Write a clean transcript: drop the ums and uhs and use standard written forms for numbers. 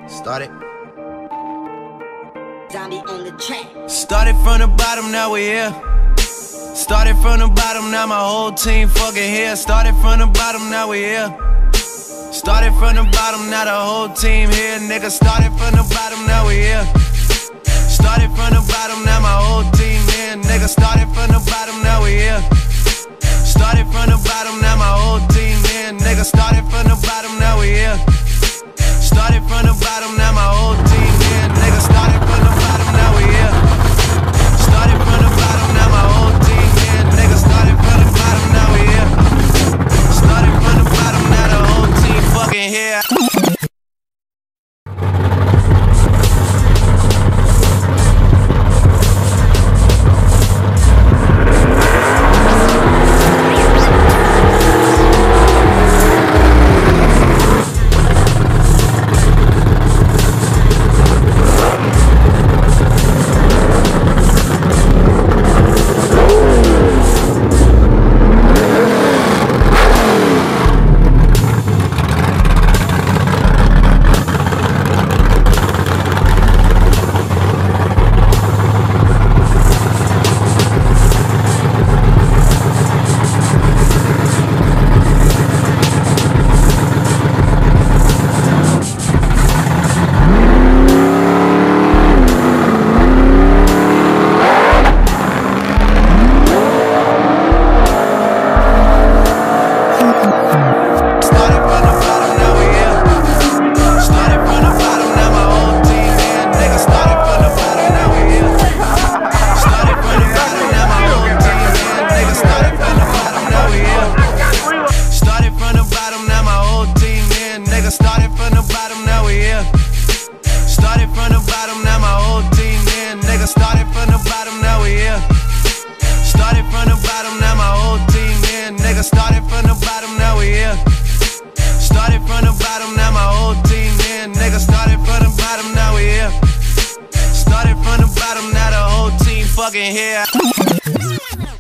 Started. Zombie on the track. Started from the bottom, now we here. Started from the bottom, now my whole team fucking here. Started from the bottom, now we here. Started from the bottom, now the whole team here. Nigga, started from the bottom, now we here. Started from the bottom, now my whole team here. Nigga, started from the bottom, now we here. Started from the bottom, now my whole team here. Nigga, started from the bottom, now we here. Started from the bottom, now my whole team here. Nigga, started from the bottom, now we here. Started from the bottom, now my whole team here. Nigga, started from the bottom, now we here. Started from the bottom, now the whole team fucking here. Fucking here.